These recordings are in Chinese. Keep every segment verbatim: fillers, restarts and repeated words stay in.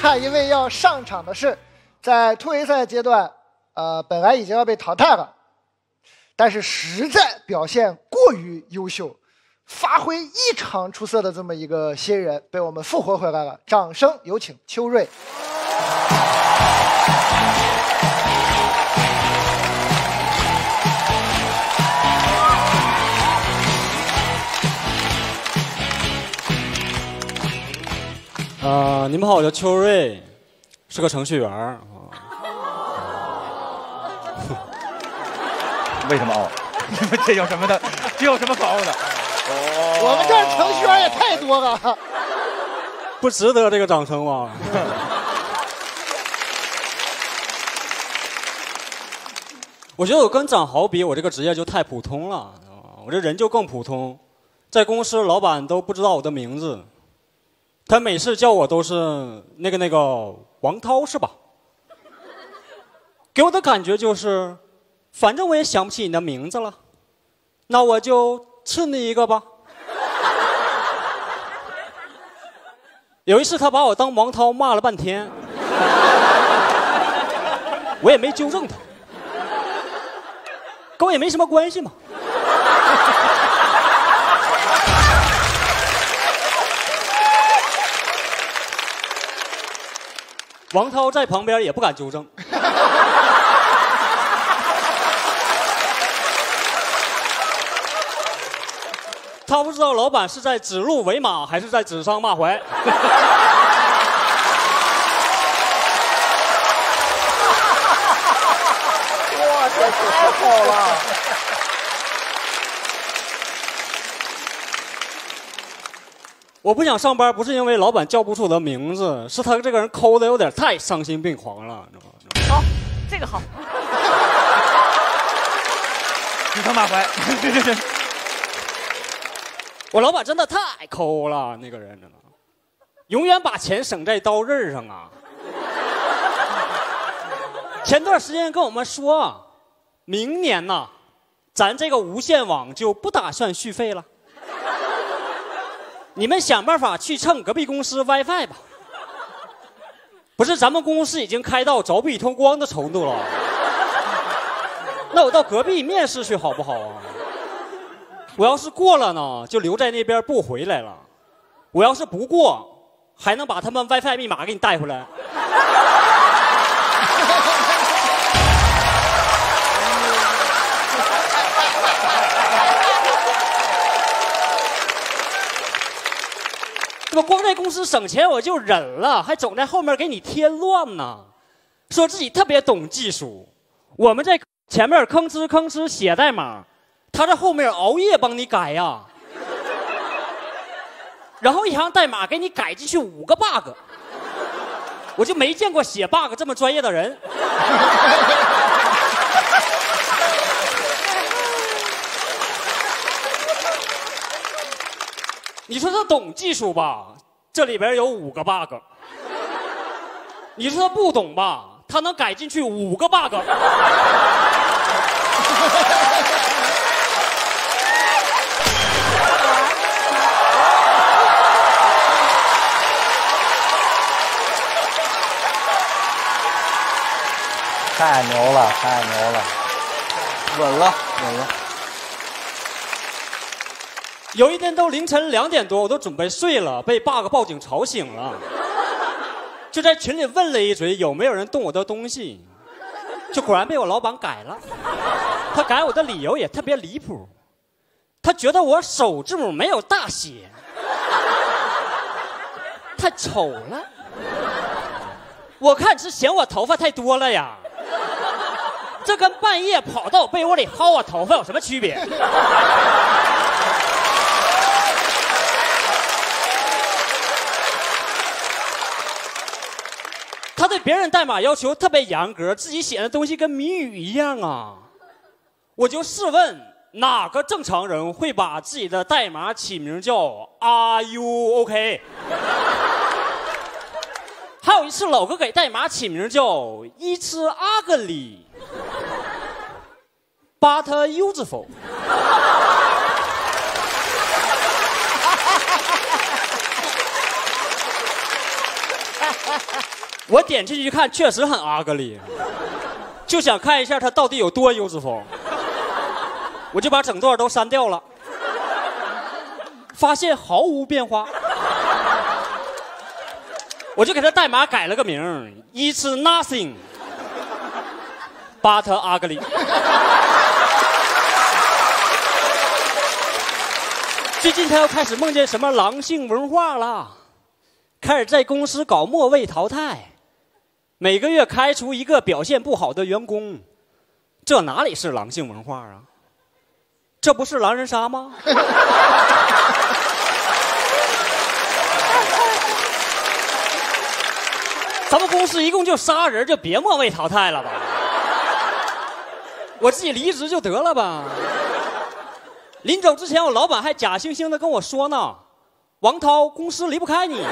下一位要上场的是，在突围赛阶段，呃，本来已经要被淘汰了，但是实在表现过于优秀，发挥异常出色的这么一个新人，被我们复活回来了。掌声有请邱瑞。 呃，你们好，我叫邱瑞，是个程序员啊。 为什么傲？这有什么的？这有什么可傲的？ 哦，我们这儿程序员也太多了， 不值得这个掌声吗？我觉得我跟张豪比，我这个职业就太普通了，我这人就更普通，在公司老板都不知道我的名字。他每次叫我都是那个那个王涛是吧？给我的感觉就是，反正我也想不起你的名字了，那我就吃你一个吧。有一次他把我当王涛骂了半天，我也没纠正他，跟我也没什么关系嘛。王涛在旁边也不敢纠正。他不知道老板是在指鹿为马，还是在指桑骂槐。 哇，这太好了！ 我不想上班，不是因为老板叫不出我的名字，是他这个人抠的有点太丧心病狂了，你知道吗？ 好，这个好。 指桑骂槐，对对对。 我老板真的太抠了，那个人真的，永远把钱省在刀刃上啊。前段时间跟我们说，明年呐，咱这个无线网就不打算续费了。你们想办法去蹭隔壁公司 WiFi 吧。不是，咱们公司已经开到凿壁通光的程度了。那我到隔壁面试去好不好啊？我要是过了呢，就留在那边不回来了；我要是不过，还能把他们 WiFi 密码给你带回来。这不光在公司省钱我就忍了，还总在后面给你添乱呢，说自己特别懂技术。我们在前面吭哧吭哧写代码，他在后面熬夜帮你改呀，然后一行代码给你改进去五个 bug， 我就没见过写 bug 这么专业的人。你说他懂技术吧，这里边有五个 bug。你说他不懂吧，他能改进去五个 bug。 太牛了，太牛了，稳了，稳了。 有一天都凌晨两点多，我都准备睡了，被 bug 报警吵醒了，就在群里问了一嘴有没有人动我的东西，就果然被我老板改了。他改我的理由也特别离谱，他觉得我首字母没有大写，太丑了。我看你是嫌我头发太多了呀，这跟半夜跑到我被窝里薅我头发有什么区别？他对别人代码要求特别严格，自己写的东西跟谜语一样啊！我就试问，哪个正常人会把自己的代码起名叫 Are you OK？ 还有一次，老哥给代码起名叫 It's ugly but useful。 我点进去一看，确实很阿格里，就想看一下他到底有多优质风，我就把整段都删掉了，发现毫无变化，我就给他代码改了个名 ，It's nothing but ugly。最近他又开始梦见什么狼性文化了，开始在公司搞末位淘汰，每个月开除一个表现不好的员工，这哪里是狼性文化啊？这不是狼人杀吗？咱们公司一共就仨人，就别末位淘汰了吧，我自己离职就得了吧。临走之前，我老板还假惺惺的跟我说呢：“王涛，公司离不开你。”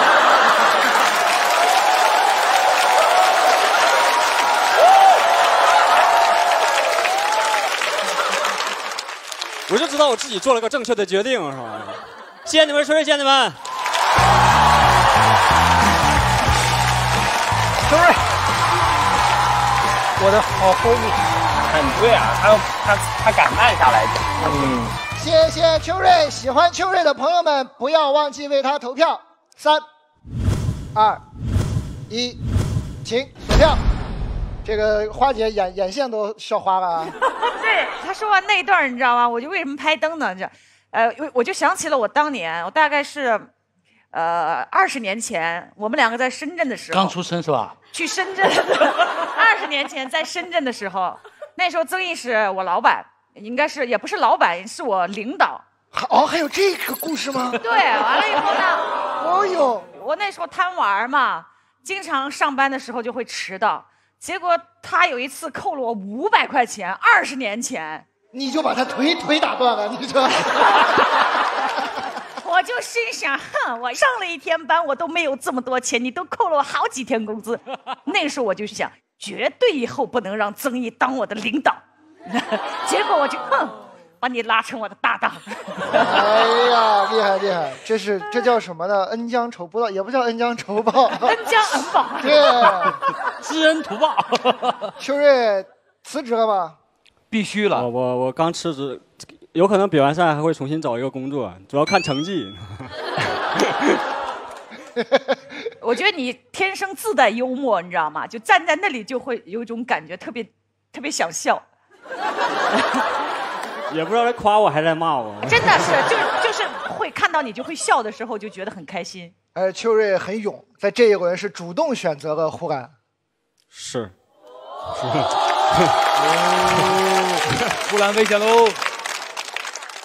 我就知道我自己做了个正确的决定，是吧？谢谢你们，谢谢你们。 秋瑞，我的好 homie， 很对啊，他他他敢慢下来讲。嗯， 谢谢秋瑞，喜欢秋瑞的朋友们不要忘记为他投票。三、二、一，请锁票。这个花姐眼眼线都笑花了啊！ 对，他说完那一段，你知道吗？我就为什么拍灯呢？这，呃，我就想起了我当年，我大概是，呃，二十年前，我们两个在深圳的时候， 刚出生是吧？ 去深圳，二十年前在深圳的时候，那时候曾毅是我老板，应该是也不是老板，是我领导。 哦，还有这个故事吗？ 对，完了以后呢， 哦呦， 我那时候贪玩嘛，经常上班的时候就会迟到。结果他有一次扣了我五百块钱，二十年前， 你就把他腿腿打断了，你说？ 我就心想，哼，我上了一天班，我都没有这么多钱，你都扣了我好几天工资。那时候我就想，绝对以后不能让曾毅当我的领导。结果我就哼，把你拉成我的搭档。 哎呀，厉害厉害，这是这叫什么呢？恩将仇不报，也不叫恩将仇报， 恩将恩报。 对， 知恩图报。 秋瑞辞职了吧？ 必须了。 我我我刚辞职，有可能比完赛还会重新找一个工作，主要看成绩。 我觉得你天生自带幽默，你知道吗？就站在那里就会有一种感觉，特别特别想笑。 也不知道在夸我还是在骂我。 真的是，就就是会看到你就会笑的时候，就觉得很开心。 而秋瑞很勇，在这一轮是主动选择了呼兰。 是。 呼兰危险喽！